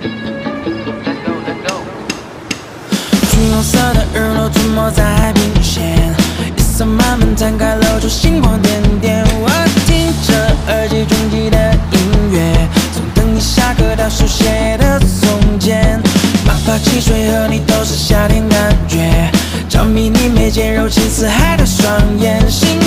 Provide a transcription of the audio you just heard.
橘红色的日落吞没在海平线，夜色慢慢摊开，露出星光点点。我听着耳机中记的音乐，从等你下课到手写的从前，马爬汽水和你都是夏天感觉，着迷你眉间柔情似海的双眼。